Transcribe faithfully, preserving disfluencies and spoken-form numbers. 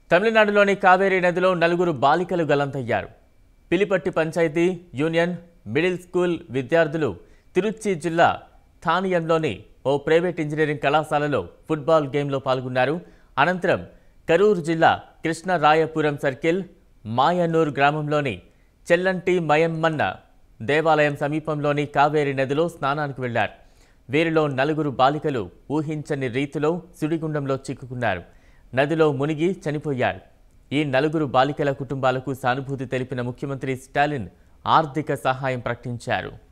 తమిళనాడులోని కావేరీ నదిలో నలుగురు బాలికలు గల్లంతయ్యారు. Pilipatti panchayat union middle school విద్యార్థులు తిరుచి జిల్లా థానియంలోని ఓ ప్రైవేట్ ఇంజనీరింగ్ కళాశాలలో ఫుట్బాల్ గేమ్లో పాల్గొన్నారు. అనంతరం కరూరు జిల్లా కృష్ణరాయపురం సర్కిల్ మాయనూర్ గ్రామంలోని చెల్లంటి మయమ్మన్న దేవాలయం సమీపంలోని కావేరీ నదిలో స్నానానికి వెళ్లారు. వీరిలో నలుగురు బాలికలు ఊహించని రీతిలో సుడిగుండంలో చిక్కుకున్నారు. నదిలో మునిగి చనిపోయారు. ఈ నలుగురు బాలికల కుటుంబాలకు సానుభూతి తెలిపిన ముఖ్యమంత్రి స్టాలిన్ ఆర్థిక సహాయం ప్రకటించారు.